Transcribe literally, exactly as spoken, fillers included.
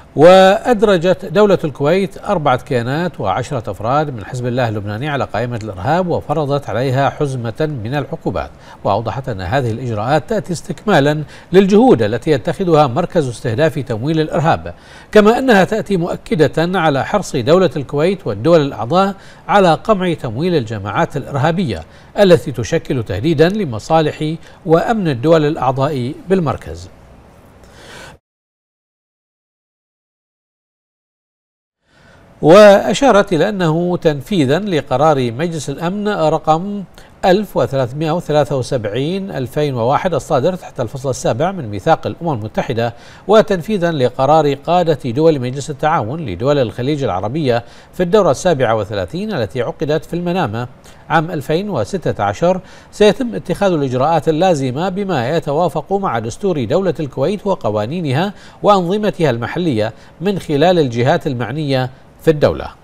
وأدرجت دولة الكويت أربعة كيانات وعشرة أفراد من حزب الله اللبناني على قائمة الإرهاب وفرضت عليها حزمة من العقوبات. وأوضحت أن هذه الإجراءات تأتي استكمالا للجهود التي يتخذها مركز استهداف تمويل الإرهاب، كما أنها تأتي مؤكدة على حرص دولة الكويت والدول الأعضاء على قمع تمويل الجماعات الإرهابية التي تشكل تهديدا لمصالح وأمن الدول الأعضاء بالمركز. وأشارت إلى أنه تنفيذا لقرار مجلس الأمن رقم ألف وثلاثمائة وثلاثة وسبعين ألفين وواحد الصادر تحت الفصل السابع من ميثاق الأمم المتحدة، وتنفيذا لقرار قادة دول مجلس التعاون لدول الخليج العربية في الدورة السابعة وثلاثين التي عقدت في المنامة عام ألفين وستة عشر، سيتم اتخاذ الإجراءات اللازمة بما يتوافق مع دستور دولة الكويت وقوانينها وأنظمتها المحلية من خلال الجهات المعنية في الدولة.